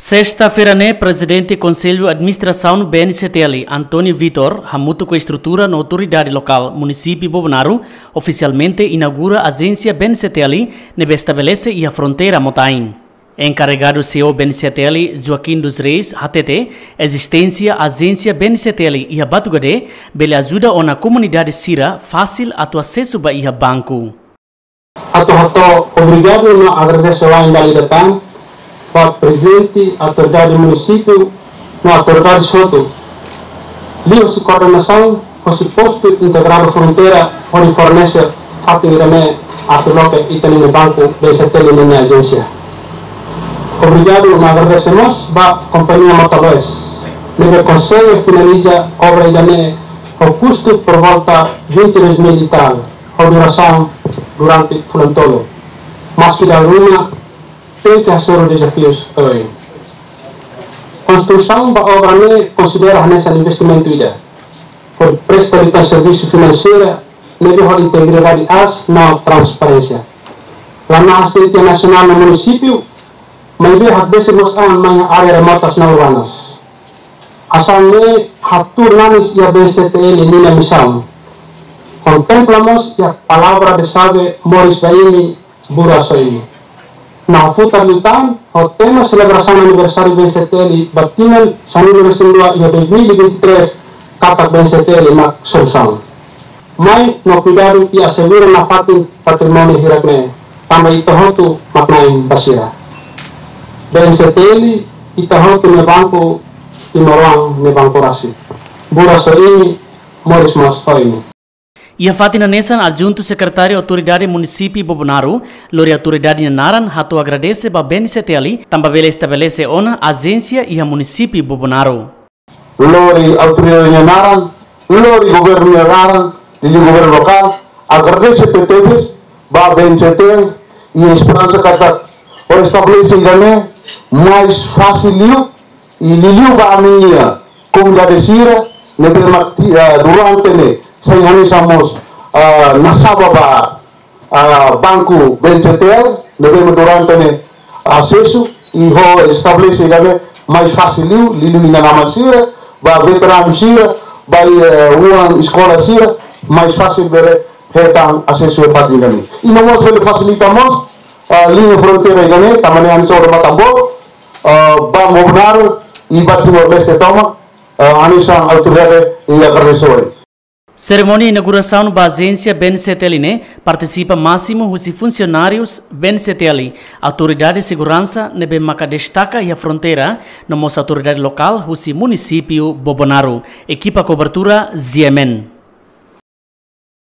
Sexta-feira, presidente do Conselho de Administração BNCTL, Antônio Vitor, junto com a estrutura na autoridade local, município de Bobonaro, oficialmente inaugura a agência BNCTL, que estabelece a fronteira Motain. Encarregado CEO BNCTL, Joaquim dos Reis, HTT, existência agência BNCTL e a Batugade, bele ajuda na comunidade Sira fácil a acesso a banco. Obrigado na agradeço lá em Dalidatang, para o presidente, a autoridade do município, na autoridade Soto. Livre-se coordenação, fosse posto integrado fronteira, onde fornece fatingamente a troca e também no banco BNCTL na minha agência. Obrigado, nós agradecemos a companhia Motaloes. O Conselho finaliza a obra o custo por volta de 22 mil e tal, a duração durante o ano todo. Mas que da Luna tem que assumir desafios hoje. Construção da obra considera nesse investimento ida. Por prestar de serviço financeiro, melhor integridade na transparência. Lá na Assistência Nacional no município, mas às vezes nós em áreas remotas não urbanas. Asalme hatur nanis e a BNCTL na missão. Contemplamos a palavra de sabe Moris Baini Burasoini. Na futabilidade, o tema celebração do aniversário do BNCTL batingan sa número 2 e 2023 kata BNCTL na solução. Mas no cuidado e assegura na fatin patrimônio hirakne, também itohotu maknain basira. BNCTL itohotu ne banco Timorang ne banco rasi. Burasoini Moris Mastoini. E a Fatina Nessan, adjunto secretário da Autoridade Município Bobonaro, Lori Autoridade Naran, hato agradece a BNCTL, também estabelece uma agência e a Município Bobonaro. Lori Autoridade Naran, Lori Governo Naran, e o Governo Local, agradece a BNCTL e a esperança que o estabelece mais fácil e liliu a minha comunidade Sira, durante saya somos nasabah banco BNCTL, devemos durante acesso e estabelecer mais fácil lilu na nama Sira, veterano Sira, uma escola Sira, mais fácil ver retang acesso a partir dali. E nós facilitamos linha fronteira ini, tamanho ani sobre Matambo, Bang Bobonaro e Timor Leste toma, ani sang autoridade e agradeceu. Cerimônia de inauguração da agência BNCTL participa máximo os funcionários BNCTL, autoridade de segurança nebe maka destaca e a fronteira, nossa autoridade local, o município Bobonaro, equipa cobertura Ziemen.